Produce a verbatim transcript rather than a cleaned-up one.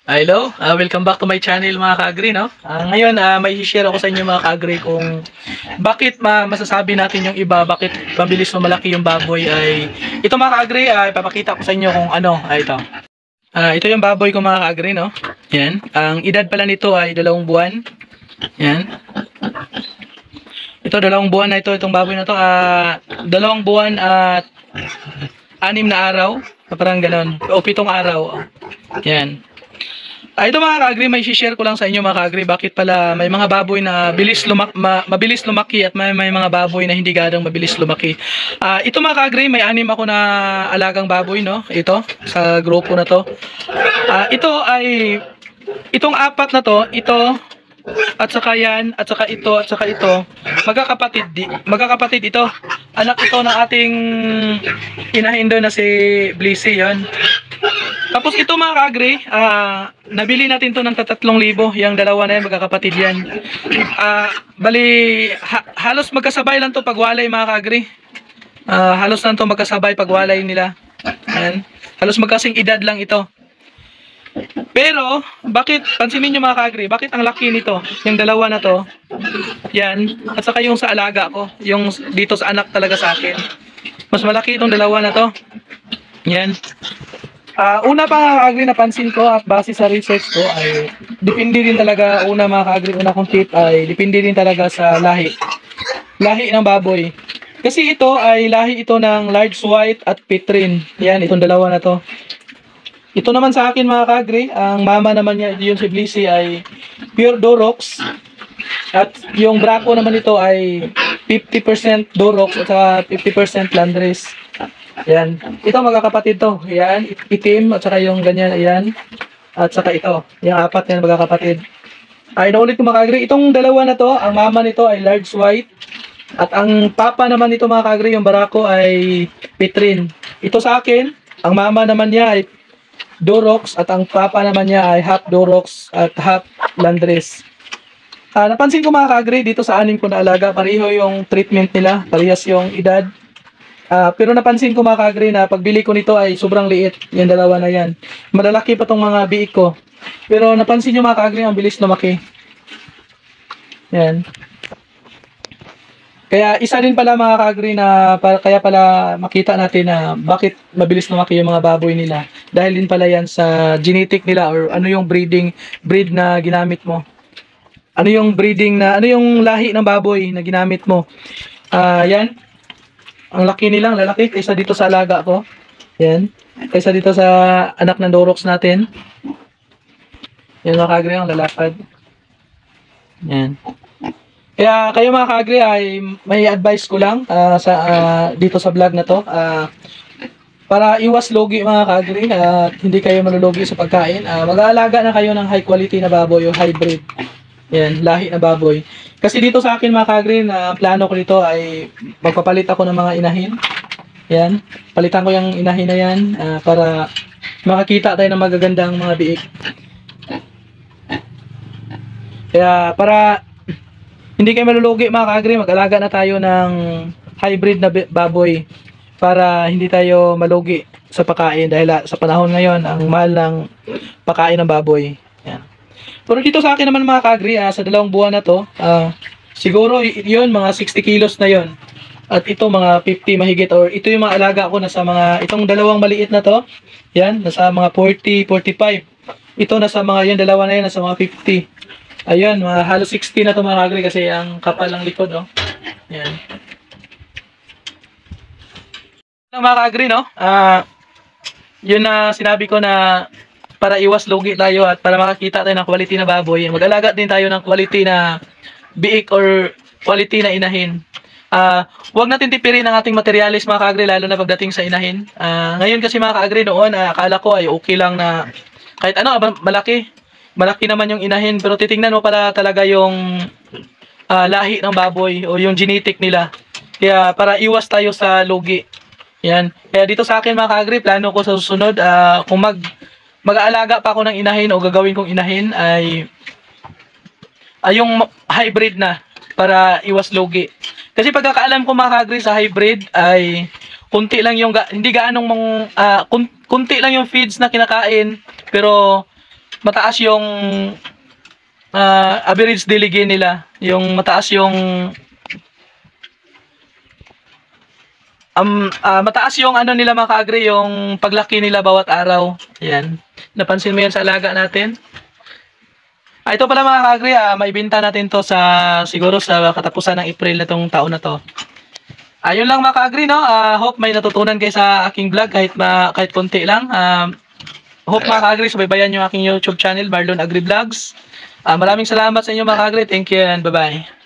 Hello, ah, welcome back to my channel mga ka-agri, no? Ah, ngayon, ah, may share ako sa inyo mga ka-agri kung bakit ma masasabi natin yung iba, bakit mabilis lumalaki yung baboy ay ito mga ka-agri, ah, ipapakita ko sa inyo kung ano, ay ito. Ah, ito yung baboy ko mga ka-agri, no? Yan. Ang edad pala nito ay dalawang buwan. Yan. Ito, dalawang buwan na ito, itong baboy na to, ah, dalawang buwan at anim na araw, parang ganon, o pitong araw. Yan. Ah, ito mga ka-agri, may share ko lang sa inyo mga ka-agri, bakit pala may mga baboy na bilis lumak ma mabilis lumaki at may, may mga baboy na hindi ganong mabilis lumaki. Ah, ito mga ka-agri, may anim ako na alagang baboy, no? Ito, sa grupo na to. Ah, ito ay, itong apat na to, ito, at saka yan, at saka ito, at saka ito, magkakapatid, di, magkakapatid ito. Anak ito ng ating inahin doon na si Blissy, yon. Tapos ito mga ka-agri, uh, nabili natin to ng tatlong libo. Yung dalawa na yan, magkakapatid yan. Uh, bali, ha halos magkasabay lang to pagwalay mga ka-agri. Uh, halos lang to magkasabay pagwalay nila. Ayan. Halos magkasing edad lang ito. Pero, bakit, pansinin nyo mga ka-agri, bakit ang laki nito? Yung dalawa na to, yan. At saka yung sa alaga ko, yung dito sa anak talaga sa akin. Mas malaki itong dalawa na to. Yan. Uh, una pa mga ka-agri napansin ko at base sa research ko ay depende rin talaga, una mga ka-agri, una kong tip ay depende rin talaga sa lahi. Lahi ng baboy. Kasi ito ay lahi ito ng large white at Petrin. Yan, itong dalawa na to. Ito naman sa akin mga ka-agri, ang mama naman niya, yun si Blissy, ay pure Durox. At yung Braco naman ito ay fifty percent Durox at saka fifty percent Landrace. Yan. Ito magkakapatid to. Yan. Itim at saka yung ganyan. Ayan. At saka ito. Yung apat yan magkakapatid. Ay, naulit ko mga ka-agri. Itong dalawa na to, ang mama nito ay large white. At ang papa naman nito mga ka-agri, yung Barako ay Petrin. Ito sa akin, ang mama naman niya ay Durox at ang papa naman niya ay half Durox at half Landrace. Ah, napansin ko mga ka-agri, dito sa anim ko na alaga, pareho yung treatment nila, parehas yung edad. Uh, pero napansin ko mga ka-agri na pagbili ko nito ay sobrang liit. Yung dalawa na yan. Malalaki pa tong mga biik ko. Pero napansin nyo mga ka-agri, ang bilis lumaki. Yan. Kaya isa din pala mga ka-agri na para, kaya pala makita natin na bakit mabilis lumaki yung mga baboy nila. Dahil din pala yan sa genetic nila or ano yung breeding breed na ginamit mo. Ano yung breeding na, ano yung lahi ng baboy na ginamit mo. Ah, uh, yan. Ang laki nilang lalaki kaysa dito sa alaga ko. Yan. Kaysa dito sa anak ng Durox natin. Yan mga ka-agri, ang lalakad. Yan. Kaya kayo mga ka-agri ay may advice ko lang uh, sa uh, dito sa vlog na to. Uh, para iwas logi mga ka-agri at uh, hindi kayo malulugi sa pagkain. Uh, mag-aalaga na kayo ng high quality na baboy o hybrid. Yan, lahi na baboy. Kasi dito sa akin mga ka-agri, na plano ko dito ay magpapalit ako ng mga inahin. Yan, palitan ko yung inahin na yan uh, para makakita tayo ng magagandang mga biik. Kaya para hindi kayo malulugi mga ka-agri, mag-alaga na tayo ng hybrid na baboy para hindi tayo malugi sa pagkain dahil sa panahon ngayon ang mahal ng pagkain ng baboy. Yan. Pero dito sa akin naman mga ka-agri, ah, sa dalawang buwan na to, ah, siguro yun, mga sixty kilos na yun. At ito mga fifty mahigit, or ito yung mga alaga ko nasa mga, itong dalawang maliit na to, yan, nasa mga forty, forty-five. Ito nasa mga, yan, dalawa na yan, nasa mga fifty. Ayun, mga halos sixty na to mga ka-agri kasi ang kapal ng likod, oh. Yan. Mga ka-agri, no? Ah, yun na sinabi ko na para iwas lugi tayo at para makakita tayo ng quality na baboy, mag-alaga din tayo ng quality na biik or quality na inahin. Uh, huwag natin tipirin ang ating materialis mga ka-agri, lalo na pagdating sa inahin. Uh, ngayon kasi mga ka-agri, noon uh, akala ko ay okay lang na kahit ano, malaki. Malaki naman yung inahin, pero titingnan mo para talaga yung uh, lahi ng baboy o yung genetic nila. Kaya para iwas tayo sa lugi. Yan. Kaya dito sa akin mga ka-agri, plano ko sa susunod, uh, kung mag mag-aalaga pa ako ng inahin o gagawin kong inahin ay ay yung hybrid na para iwas lugi. Kasi pagkakaalam ko mga ka-agri sa hybrid ay kunti lang yung, hindi gaanong mang, uh, kun, kunti lang yung feeds na kinakain, pero mataas yung uh, average daily gain nila. Yung mataas yung um, uh, mataas yung ano nila mga ka-agri, yung paglaki nila bawat araw. Ayan. Napansin mo yan sa alaga natin. Ah, ito pala mga ka-agri, ah, maibenta natin to sa siguro sa katapusan ng April na tong taon na to. Ayun lang mga ka-agri, no? Uh, hope may natutunan kayo sa aking vlog kahit ma kahit konti lang. Uh, hope mga ka-agri, subaybayan yung aking YouTube channel, Marlon Agri Vlogs. Uh, maraming salamat sa inyo mga ka-agri. Thank you and bye-bye.